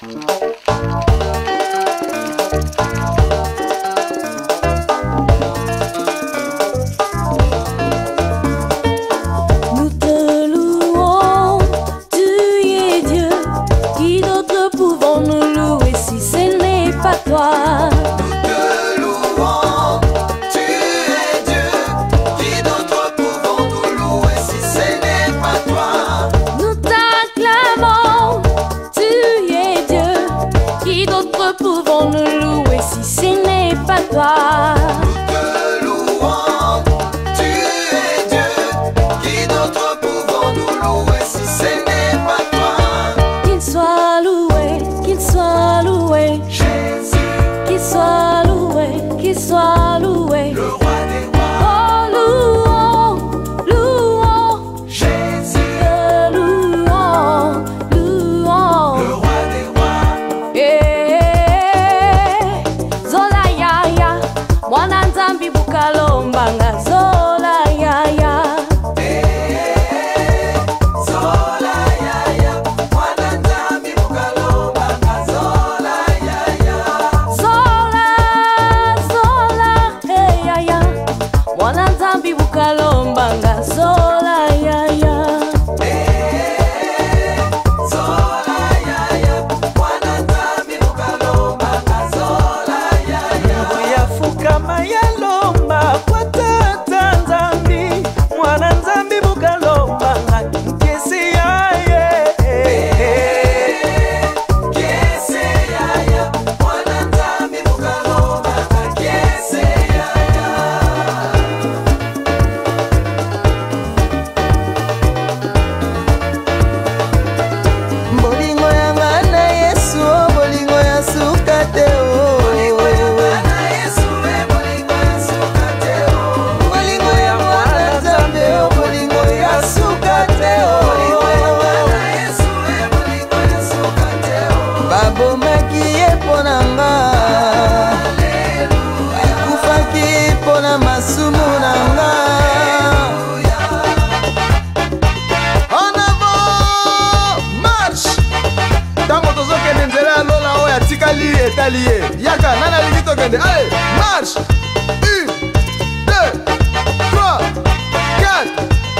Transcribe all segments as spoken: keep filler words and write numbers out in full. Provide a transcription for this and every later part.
Yaka, nana limito kende. Allez, marche. Un, deux, trois, quatre.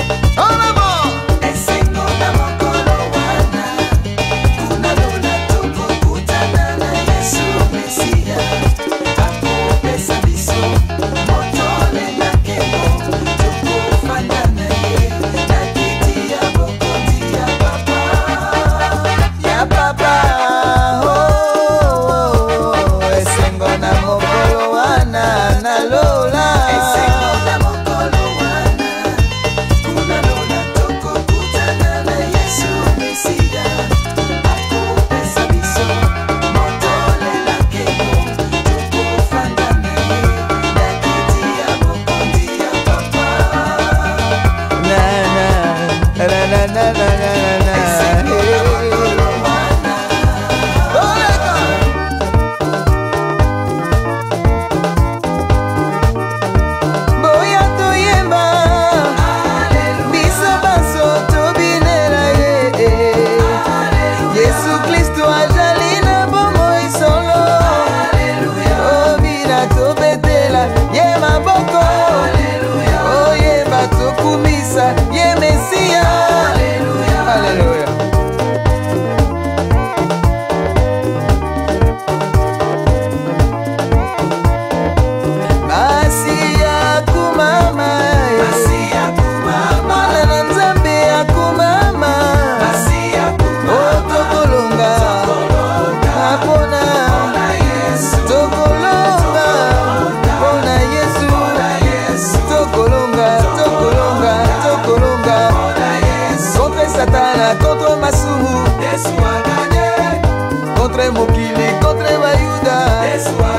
En avant. Esengo na mokolo wana, kunalola toko kutana na Yesu Mesia. Akopesa biso, motole na kemo, toko fanda na ye, na kiti ya bokondi ya papa. Ya papa. Ye Mesia, Alléluia, Alléluia. Masia kumama, Masia kumama, Mwana Nzambe akumama, Masia kumama, oh tokolonga, apona, tokolonga, pona Yesu, tokolonga, tokolonga. Contre Satana, contre Masumu, contre Mokili, contre Bayuda.